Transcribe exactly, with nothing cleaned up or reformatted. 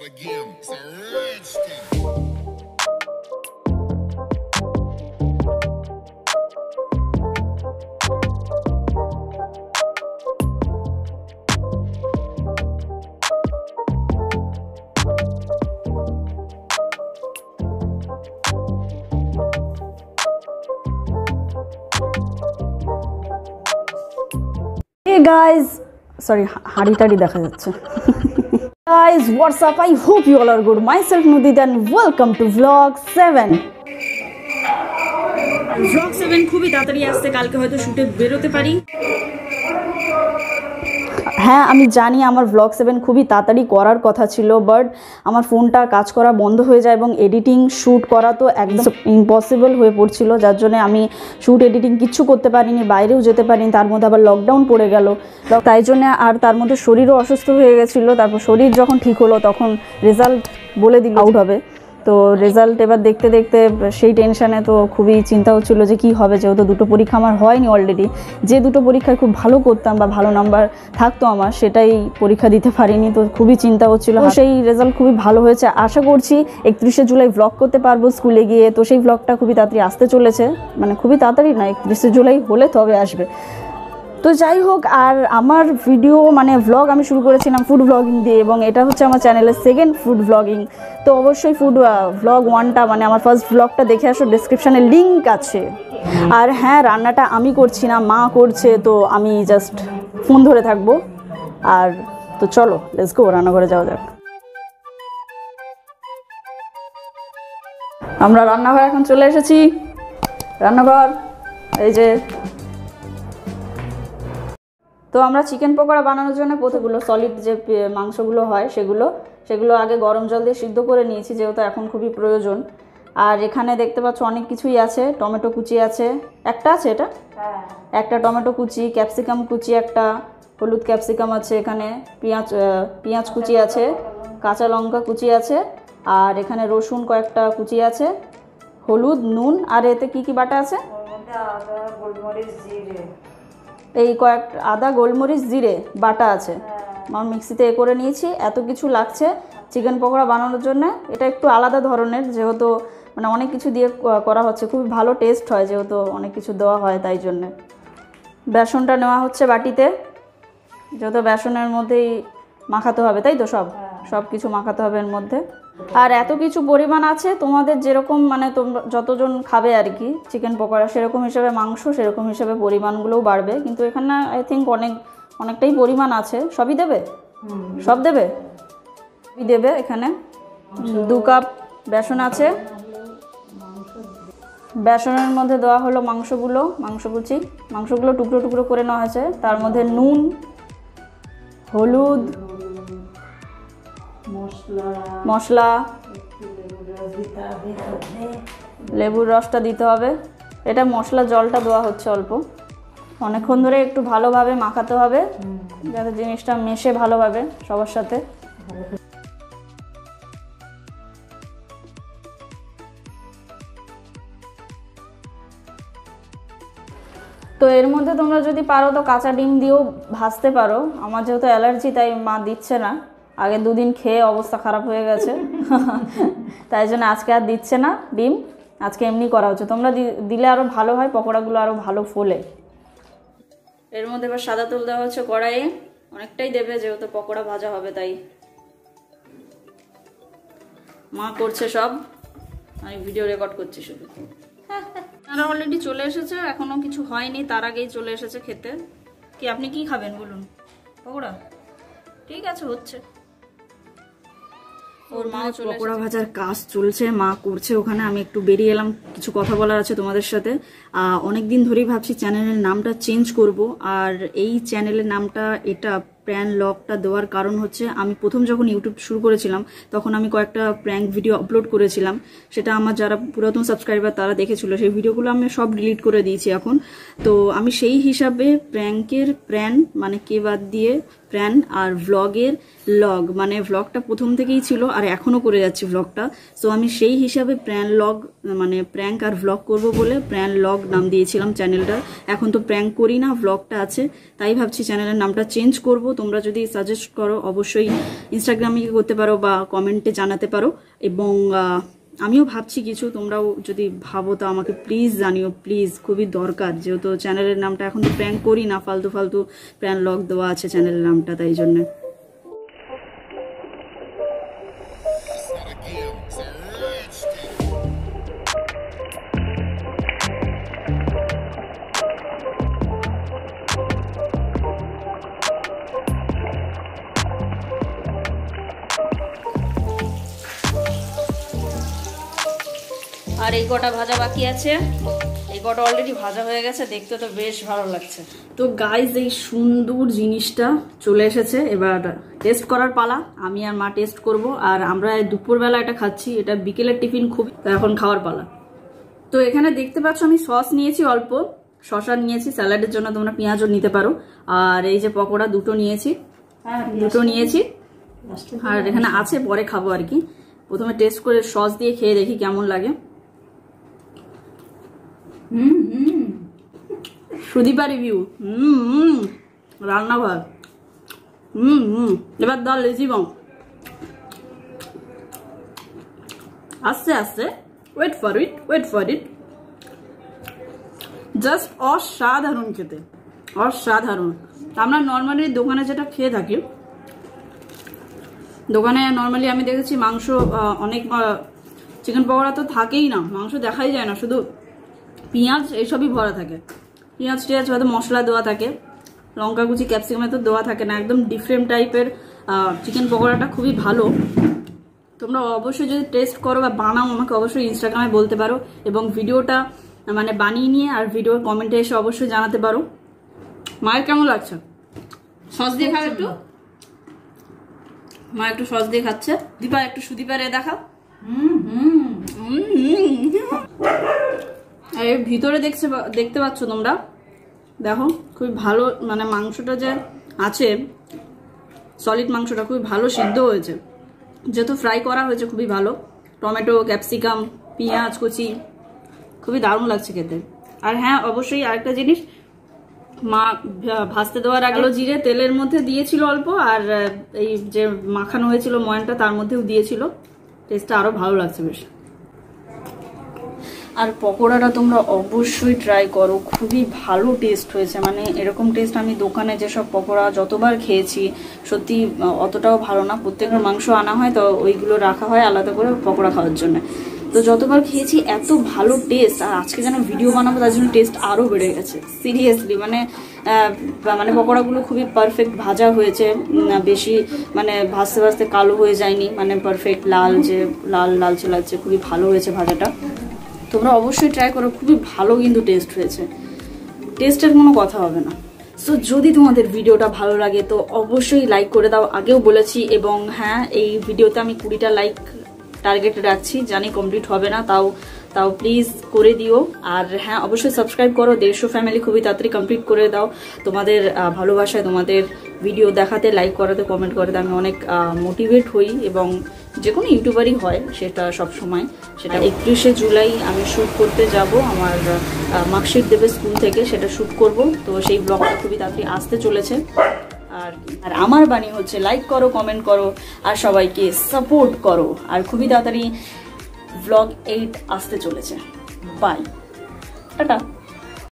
again. It's a rich thing. Hey guys, sorry, হাড়ি টাড়ি দেখা যাচ্ছে। Guys, what's up? I hope you all are good. Myself Nudit and welcome to vlog seven. vlog seven খুবই তাড়াতাড়ি আসছে, কালকে হয়তো শুটে বেরোতে পারি। হ্যাঁ আমি জানি আমার vlog seven খুবই তাড়াতাড়ি করার কথা ছিল, বাট আমার ফোনটা কাজ করা বন্ধ হয়ে যায় এবং এডিটিং শ্যুট করা তো একদম ইম্পসিবল হয়ে পড়ছিল, যার জন্য আমি শ্যুট এডিটিং কিচ্ছু করতে পারিনি, বাইরেও যেতে পারিনি। তার মধ্যে আবার লকডাউন পড়ে গেল, তাই জন্য আর তার মধ্যে শরীরও অসুস্থ হয়ে গেছিলো। তারপর শরীর যখন ঠিক হলো তখন রেজাল্ট বলে দিল আউট হবে। তো রেজাল্ট এবার দেখতে দেখতে সেই টেনশানে তো খুবই চিন্তা হচ্ছিলো যে কী হবে, যেহেতু দুটো পরীক্ষা আমার হয়নি অলরেডি। যে দুটো পরীক্ষায় খুব ভালো করতাম বা ভালো নাম্বার থাকতো আমার, সেটাই পরীক্ষা দিতে পারিনি, তো খুবই চিন্তা হচ্ছিলো। সেই রেজাল্ট খুবই ভালো হয়েছে, আশা করছি একত্রিশে জুলাই ভ্লগ করতে পারবো স্কুলে গিয়ে। তো সেই ভ্লগটা খুবই তাড়াতাড়ি আসতে চলেছে, মানে খুবই তাড়াতাড়ি না, একত্রিশে জুলাই হলে তবে আসবে। তো যাই হোক, আর আমার ভিডিও মানে ভ্লগ আমি শুরু করেছিলাম ফুড ভ্লগিং দিয়ে, এবং এটা হচ্ছে আমার চ্যানেলের সেকেন্ড ফুড ভ্লগিং। তো অবশ্যই ফুড ভ্লগ ওয়ানটা মানে আমার ফার্স্ট ভ্লগটা দেখে আসো, ডিসক্রিপশানে লিঙ্ক আছে। আর হ্যাঁ, রান্নাটা আমি করছি না, মা করছে, তো আমি জাস্ট ফোন ধরে থাকবো। আর তো চলো লেটস গো, রান্নাঘরে যাওয়া যাক। আমরা রান্নাঘর এখন চলে এসেছি, রান্নাঘর এই যে। তো আমরা চিকেন পকোড়া বানানোর জন্য প্রথমগুলো সলিড যে মাংসগুলো হয় সেগুলো সেগুলো আগে গরম জল দিয়ে সিদ্ধ করে নিয়েছি, যেহেতু এখন খুবই প্রয়োজন। আর এখানে দেখতে পাচ্ছ অনেক কিছুই আছে, টমেটো কুচি আছে, একটা আছে এটা একটা টমেটো কুচি, ক্যাপসিকাম কুচি একটা, হলুদ ক্যাপসিকাম আছে এখানে, পেঁয়াজ পেঁয়াজ কুচি আছে, কাঁচা লঙ্কা কুচি আছে, আর এখানে রসুন কয়েকটা কুচি আছে, হলুদ, নুন। আর এতে কি কি বাটা আছে? এই কয়েক আদা, গোলমরিচ, জিরে বাটা আছে, আমার মিক্সিতে এ করে নিয়েছি। এত কিছু লাগছে চিকেন পকোড়া বানানোর জন্য। এটা একটু আলাদা ধরনের, যেহেতু মানে অনেক কিছু দিয়ে করা হচ্ছে, খুবই ভালো টেস্ট হয় যেহেতু অনেক কিছু দেওয়া হয়, তাই জন্যে। বেসনটা নেওয়া হচ্ছে বাটিতে, যেহেতু বেসনের মধ্যেই মাখাতে হবে, তাই তো সব সব কিছু মাখাতে হবে এর মধ্যে। আর এত কিছু পরিমাণ আছে, তোমাদের যেরকম মানে তোমরা যতজন খাবে আর কি চিকেন পকোড়া, সেরকম হিসেবে মাংস, সেরকম হিসেবে পরিমাণগুলোও বাড়বে। কিন্তু এখানে আই থিঙ্ক অনেক অনেকটাই পরিমাণ আছে। সবই দেবে, সব দেবে সবই দেবে এখানে। দু কাপ বেসন আছে, বেসনের মধ্যে দেওয়া হলো মাংসগুলো, মাংস কুচি, মাংসগুলো টুকরো টুকরো করে নেওয়া হয়েছে। তার মধ্যে নুন, হলুদ, মশলা, লেবুর রসটা দিতে হবে। এটা মশলা জলটা দেওয়া হচ্ছে অল্প, অনেকক্ষণ ধরে একটু ভালোভাবে মাখাতে হবে যাতে জিনিসটা মেশে ভালোভাবে সবার সাথে। তো এর মধ্যে তোমরা যদি পারো তো কাঁচা ডিম দিয়েও ভাজতে পারো। আমার যেহেতু অ্যালার্জি তাই মা দিচ্ছে না, আগে দুদিন খেয়ে অবস্থা খারাপ হয়ে গেছে তাই জন্য আজকে আর দিচ্ছে না ডিম, আজকে এমনি করা হচ্ছে। তোমরা দিলে আরও ভালো হয়, পকোড়াগুলো আরও ভালো ফোলে। এর মধ্যে এবার সাদা তেল দেওয়া হচ্ছে কড়াইয়ে, অনেকটাই দেবে যেহেতু পকোড়া ভাজা হবে, তাই মা করছে সব, আমি ভিডিও রেকর্ড করছি শুধু। তারা অলরেডি চলে এসেছে, এখনো কিছু হয়নি, তার আগেই চলে এসেছে খেতে। কি আপনি কি খাবেন বলুন? পকোড়া? ঠিক আছে, হচ্ছে। ওর মা পকোড়া ভাজার কাজ চলছে, মা করছে ওখানে। আমি একটু বেরিয়ে এলাম, কিছু কথা বলার আছে তোমাদের সাথে। অনেক দিন ধরেই ভাবছি চ্যানেলের নামটা চেঞ্জ করব, আর এই চ্যানেলের নামটা এটা প্র্যাঙ্ক লগটা দেওয়ার কারণ হচ্ছে আমি প্রথম যখন ইউটিউব শুরু করেছিলাম তখন আমি কয়েকটা প্র্যাঙ্ক ভিডিও আপলোড করেছিলাম, সেটা আমার যারা পুরাতন সাবস্ক্রাইবার তারা দেখেছিল, সেই ভিডিওগুলো আমি সব ডিলিট করে দিয়েছি এখন। তো আমি সেই হিসাবে প্র্যাঙ্কের প্র্যান মানে কে বাদ দিয়ে প্র্যান আর ভ্লগের লগ, মানে ভ্লগটা প্রথম থেকেই ছিল আর এখনও করে যাচ্ছি ভ্লগটা। সো আমি সেই হিসাবে প্র্যান লগ মানে প্র্যাঙ্ক আর ভ্লগ করব বলে প্র্যান লগ নাম দিয়েছিলাম চ্যানেলটার। এখন তো প্র্যাঙ্ক করি না, ভ্লগটা আছে, তাই ভাবছি চ্যানেলের নামটা চেঞ্জ করব। তোমরা যদি সাজেস্ট করো অবশ্যই ইনস্টাগ্রামে করতে পারো বা কমেন্টে জানাতে পারো। এবং আমিও ভাবছি কিছু, তোমরাও যদি ভাবো তো আমাকে প্লিজ জানিও, প্লিজ, খুবই দরকার, যেহেতু চ্যানেলের নামটা এখন তো প্র্যাঙ্ক করি না, ফালতু ফালতু প্র্যান লগ দেওয়া আছে চ্যানেলের নামটা, তাই জন্য। আর এই কটা ভাজা বাকি আছে, এই কটা অলরেডি ভাজা হয়ে গেছে, দেখতে তো বেশ ভালো লাগছে। তো গাইজ এই সুন্দর জিনিসটা চলে এসেছে, এবার টেস্ট করার পালা। আমি আর মা টেস্ট করব, আর আমরা দুপুরবেলা এটা খাচ্ছি, এটা বিকেলের টিফিন, খুব এখন খাওয়ার পালা। তো এখানে দেখতে পাচ্ছ আমি সস নিয়েছি অল্প, শসা নিয়েছি, স্যালাডের জন্য তোমরা পেঁয়াজও নিতে পারো, আর এই যে পকোড়া দুটো নিয়েছি, দুটো নিয়েছি, আর এখানে আছে, পরে খাবো আর কি। প্রথমে টেস্ট করে সস দিয়ে খেয়ে দেখি কেমন লাগে। হুম হুম সুদীপা রিভিউ, হুম হুম রান্নাঘর, হুম হুম এবার দাও লেজি বম, আস্তে আস্তে, wait for it, wait for it, just অসাধারণ খেতে, অসাধারণ। আমরা নর্মালি দোকানে যেটা খেয়ে থাকি, দোকানে নর্মালি আমি দেখেছি মাংস অনেক, চিকেন পকোড়া তো থাকেই না, মাংস দেখাই যায় না, শুধু পেঁয়াজ এইসবই ভরা থাকে, পেঁয়াজ টিয়াজ হয়তো মশলা দেওয়া থাকে, লঙ্কা কুচি ক্যাপসিকামে তো দেওয়া থাকে না, একদম ডিফারেন্ট টাইপের চিকেন পকোড়াটা খুবই ভালো। তোমরা অবশ্যই যদি টেস্ট করো বা বানাও আমাকে অবশ্যই ইনস্টাগ্রামে বলতে পারো, এবং ভিডিওটা মানে বানিয়ে নিয়ে আর ভিডিওর কমেন্টে এসে অবশ্যই জানাতে পারো। মায়ের কেমন লাগছে? সস দিয়ে খাও একটু, মা একটু সস দিয়ে খাচ্ছে, দীপা একটু সুদীপা রে দেখা, হুম হুম আর এর ভিতরে দেখছে দেখতে পাচ্ছ তোমরা, দেখো খুবই ভালো, মানে মাংসটা যে আছে সলিড মাংসটা খুবই ভালো সিদ্ধ হয়েছে, যেহেতু ফ্রাই করা হয়েছে খুবই ভালো, টমেটো ক্যাপসিকাম পেঁয়াজ কুচি, খুবই দারুণ লাগছে খেতে। আর হ্যাঁ অবশ্যই আরেকটা জিনিস, মা ভাজতে দেওয়ার আগে জিরে তেলের মধ্যে দিয়েছিল অল্প, আর এই যে মাখানো হয়েছিল ময়ানটা তার মধ্যেও দিয়েছিল, টেস্টটা আরো ভালো লাগছে বেশ। আর পকোড়াটা তোমরা অবশ্যই ট্রাই করো, খুবই ভালো টেস্ট হয়েছে, মানে এরকম টেস্ট আমি দোকানে যেসব পকোড়া যতবার খেয়েছি সত্যি অতটাও ভালো না। প্রত্যেকের মাংস আনা হয় তো ওইগুলো রাখা হয় আলাদা করে পকোড়া খাওয়ার জন্য, তো যতবার খেয়েছি এত ভালো টেস্ট, আর আজকে যেন ভিডিও বানাবো তার জন্য টেস্ট আরও বেড়ে গেছে সিরিয়াসলি। মানে মানে পকোড়াগুলো খুবই পারফেক্ট ভাজা হয়েছে, বেশি মানে ভাজতে ভাজতে কালো হয়ে যায়নি, মানে পারফেক্ট লাল, যে লাল লালচে লাগছে, খুবই ভালো হয়েছে ভাজাটা। তোমরা অবশ্যই ট্রাই করো, খুবই ভালো কিন্তু টেস্ট হয়েছে, টেস্টের কোনো কথা হবে না। সো যদি তোমাদের ভিডিওটা ভালো লাগে তো অবশ্যই লাইক করে দাও, আগেও বলেছি, এবং হ্যাঁ এই ভিডিওতে আমি কুড়িটা লাইক টার্গেট রাখছি, জানি কমপ্লিট হবে না, তাও তাও প্লিজ করে দিও। আর হ্যাঁ অবশ্যই সাবস্ক্রাইব করো, দেড়শো ফ্যামিলি খুবই তাড়াতাড়ি কমপ্লিট করে দাও। তোমাদের ভালোবাসায়, তোমাদের ভিডিও দেখাতে, লাইক করাতে, কমেন্ট করাতে আমি অনেক মোটিভেট হই, এবং যে কোনো ইউটিউবারই হয় সেটা সব সময়। সেটা একত্রিশে জুলাই আমি শ্যুট করতে যাব, আমার মার্কশিট দেবে স্কুল থেকে, সেটা শ্যুট করব, তো সেই ব্লগটা খুবই তাড়াতাড়ি আসতে চলেছে। আর আর আমার বাণী হচ্ছে লাইক করো, কমেন্ট করো, আর সবাইকে সাপোর্ট করো। আর খুবই তাড়াতাড়ি ব্লগ এইট আসতে চলেছে। Bye, tata.